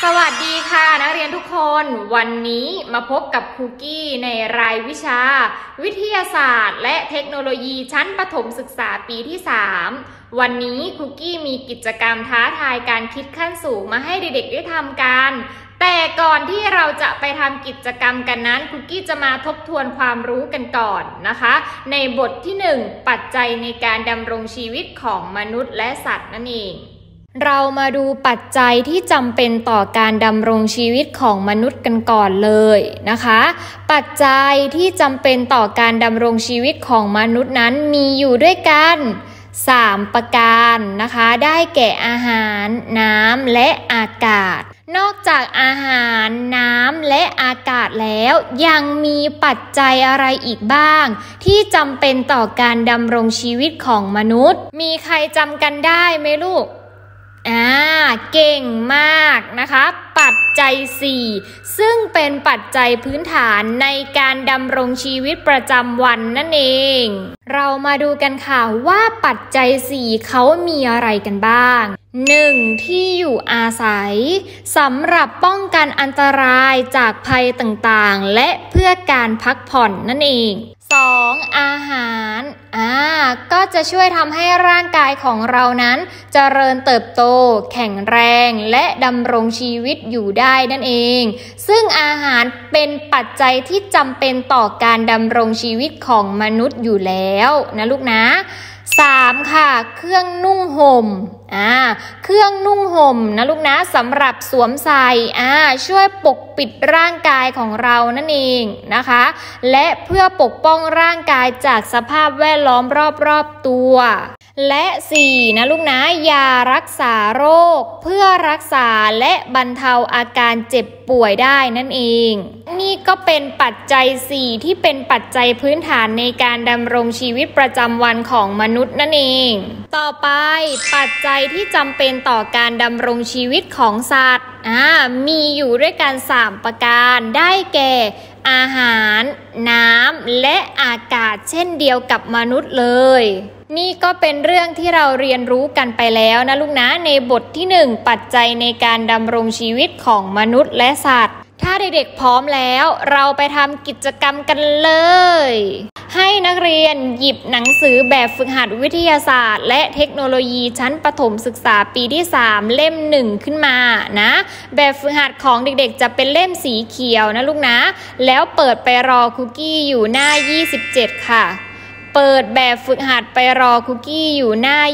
สวัสดีค่ะนักเรียนทุกคนวันนี้มาพบกับครูกี้ในรายวิชาวิทยาศาสตร์และเทคโนโลยีชั้นประถมศึกษาปีที่3วันนี้ครูกี้มีกิจกรรมท้าทายการคิดขั้นสูงมาให้เด็กๆได้ทำกันแต่ก่อนที่เราจะไปทำกิจกรรมกันนั้นครูกี้จะมาทบทวนความรู้กันก่อนนะคะในบทที่1ปัจจัยในการดำรงชีวิตของมนุษย์และสัตว์นั่นเองเรามาดูปัจจัยที่จำเป็นต่อการดำรงชีวิตของมนุษย์กันก่อนเลยนะคะปัจจัยที่จำเป็นต่อการดำรงชีวิตของมนุษย์นั้นมีอยู่ด้วยกัน3ประการนะคะได้แก่อาหารน้ำและอากาศนอกจากอาหารน้ำและอากาศแล้วยังมีปัจจัยอะไรอีกบ้างที่จำเป็นต่อการดำรงชีวิตของมนุษย์มีใครจำกันได้ไหมลูกเก่งมากนะคะปัจจัย4ซึ่งเป็นปัจจัยพื้นฐานในการดำรงชีวิตประจำวันนั่นเองเรามาดูกันค่ะว่าปัจจัย4เขามีอะไรกันบ้าง1. ที่อยู่อาศัยสำหรับป้องกันอันตรายจากภัยต่างๆและเพื่อการพักผ่อนนั่นเอง2. อาหารก็จะช่วยทำให้ร่างกายของเรานั้นเจริญเติบโตแข็งแรงและดำรงชีวิตอยู่ได้นั่นเองซึ่งอาหารเป็นปัจจัยที่จำเป็นต่อการดำรงชีวิตของมนุษย์อยู่แล้วนะลูกนะ3ค่ะเครื่องนุ่งห่มเครื่องนุ่งห่มนะลูกนะสำหรับสวมใส่ช่วยปกปิดร่างกายของเรานั่นเองนะคะและเพื่อปกป้องร่างกายจากสภาพแวดล้อมรอบๆตัวและ4นะลูกนะยารักษาโรคเพื่อรักษาและบรรเทาอาการเจ็บป่วยได้นั่นเองนี่ก็เป็นปัจจัย4ที่เป็นปัจจัยพื้นฐานในการดำรงชีวิตประจำวันของมนุษย์นั่นเองต่อไปปัจจัยที่จำเป็นต่อการดำรงชีวิตของสัตว์มีอยู่ด้วยกัน3ประการได้แก่อาหารน้ำและอากาศเช่นเดียวกับมนุษย์เลยนี่ก็เป็นเรื่องที่เราเรียนรู้กันไปแล้วนะลูกนะในบทที่1ปัจจัยในการดำรงชีวิตของมนุษย์และสัตว์ถ้าเด็กๆพร้อมแล้วเราไปทำกิจกรรมกันเลยให้นักเรียนหยิบหนังสือแบบฝึกหัดวิทยาศาสตร์และเทคโนโลยีชั้นประถมศึกษาปีที่3เล่ม1ขึ้นมานะแบบฝึกหัดของเด็กๆจะเป็นเล่มสีเขียวนะลูกนะแล้วเปิดไปรอครูกี้อยู่หน้า27ค่ะเปิดแบบฝึกหัดไปรอครูกี้อยู่หน้า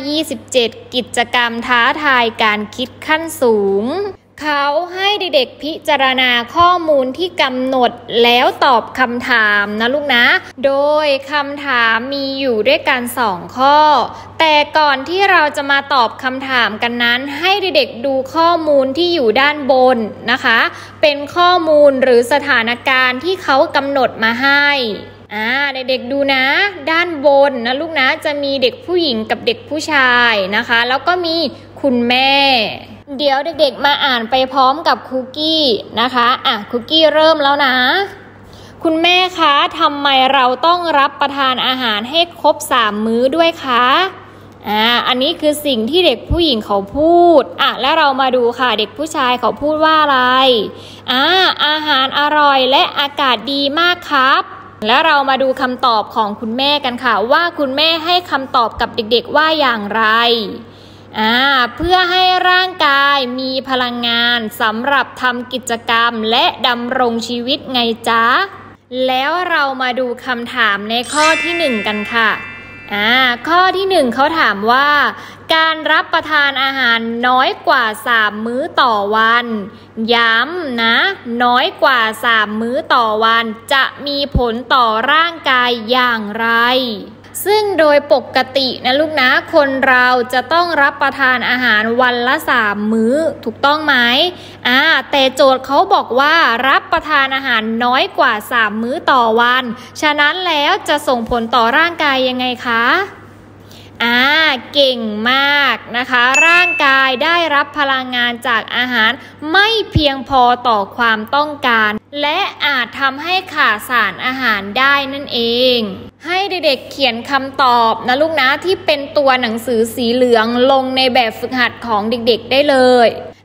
27กิจกรรมท้าทายการคิดขั้นสูงเขาให้เด็กๆพิจารณาข้อมูลที่กำหนดแล้วตอบคำถามนะลูกนะโดยคำถามมีอยู่ด้วยกัน2ข้อแต่ก่อนที่เราจะมาตอบคำถามกันนั้นให้เด็กๆดูข้อมูลที่อยู่ด้านบนนะคะเป็นข้อมูลหรือสถานการณ์ที่เขากำหนดมาให้เด็กๆดูนะด้านบนนะลูกนะจะมีเด็กผู้หญิงกับเด็กผู้ชายนะคะแล้วก็มีคุณแม่เดี๋ยวเด็กๆมาอ่านไปพร้อมกับครูกี้นะคะครูกี้เริ่มแล้วนะคุณแม่คะทำไมเราต้องรับประทานอาหารให้ครบ3มื้อด้วยคะอันนี้คือสิ่งที่เด็กผู้หญิงเขาพูดแล้วเรามาดูค่ะเด็กผู้ชายเขาพูดว่าอะไรอาหารอร่อยและอากาศดีมากครับแล้วเรามาดูคำตอบของคุณแม่กันค่ะว่าคุณแม่ให้คำตอบกับเด็กๆว่าอย่างไรเพื่อให้ร่างกายมีพลังงานสำหรับทำกิจกรรมและดำรงชีวิตไงจ๊ะแล้วเรามาดูคำถามในข้อที่1กันค่ะข้อที่1เขาถามว่าการรับประทานอาหารน้อยกว่า3มื้อต่อวันย้ำนะน้อยกว่า3มื้อต่อวันจะมีผลต่อร่างกายอย่างไรซึ่งโดยปกตินะลูกนะคนเราจะต้องรับประทานอาหารวันละ3มื้อถูกต้องไหมแต่โจทย์เขาบอกว่ารับประทานอาหารน้อยกว่า3มื้อต่อวันฉะนั้นแล้วจะส่งผลต่อร่างกายยังไงคะเก่งมากนะคะร่างกายได้รับพลังงานจากอาหารไม่เพียงพอต่อความต้องการและอาจทำให้ขาดสารอาหารได้นั่นเองให้เด็กๆเขียนคำตอบนะลูกนะที่เป็นตัวหนังสือสีเหลืองลงในแบบฝึกหัดของเด็กๆได้เลย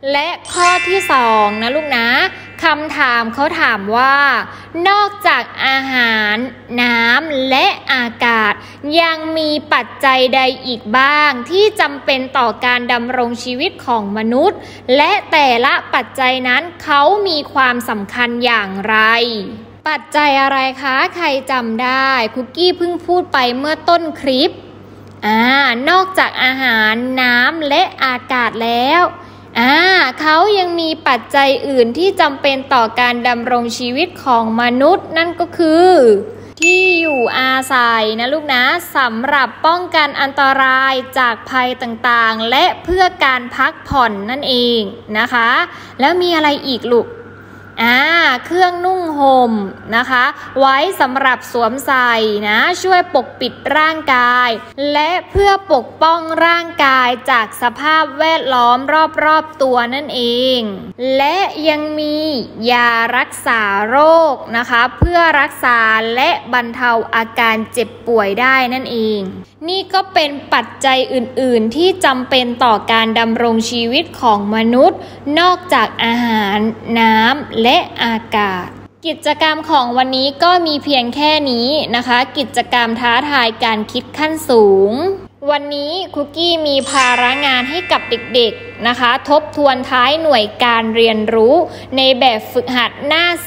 และข้อที่2นะลูกนะคำถามเขาถามว่านอกจากอาหารน้ำและอากาศยังมีปัจจัยใดอีกบ้างที่จำเป็นต่อการดำรงชีวิตของมนุษย์และแต่ละปัจจัยนั้นเขามีความสำคัญอย่างไรปัจจัยอะไรคะใครจำได้คุกกี้เพิ่งพูดไปเมื่อต้นคลิปนอกจากอาหารน้ำและอากาศแล้วเขายังมีปัจจัยอื่นที่จำเป็นต่อการดำรงชีวิตของมนุษย์นั่นก็คือที่อยู่อาศัยนะลูกนะสำหรับป้องกันอันตรายจากภัยต่างๆและเพื่อการพักผ่อนนั่นเองนะคะแล้วมีอะไรอีกลูกเครื่องนุ่งห่มนะคะไว้สำหรับสวมใส่นะช่วยปกปิดร่างกายและเพื่อปกป้องร่างกายจากสภาพแวดล้อมรอบๆตัวนั่นเองและยังมียารักษาโรคนะคะเพื่อรักษาและบรรเทาอาการเจ็บป่วยได้นั่นเองนี่ก็เป็นปัจจัยอื่นๆที่จำเป็นต่อการดำรงชีวิตของมนุษย์นอกจากอาหารน้ำและอากาศกิจกรรมของวันนี้ก็มีเพียงแค่นี้นะคะกิจกรรมท้าทายการคิดขั้นสูงวันนี้คุกกี้มีภาระงานให้กับเด็กๆนะคะทบทวนท้ายหน่วยการเรียนรู้ในแบบฝึกหัดหน้า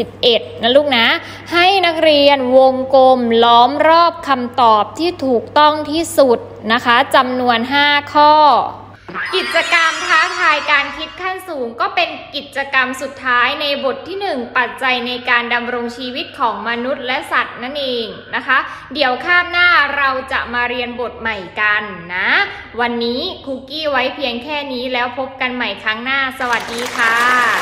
41นะลูกนะให้นักเรียนวงกลมล้อมรอบคำตอบที่ถูกต้องที่สุดนะคะจำนวน5ข้อกิจกรรมท้าทายการคิดขั้นสูงก็เป็นกิจกรรมสุดท้ายในบทที่1ปัจจัยในการดำรงชีวิตของมนุษย์และสัตว์นั่นเองนะคะเดี๋ยวคาบหน้าเราจะมาเรียนบทใหม่กันนะวันนี้คุกกี้ไว้เพียงแค่นี้แล้วพบกันใหม่ครั้งหน้าสวัสดีค่ะ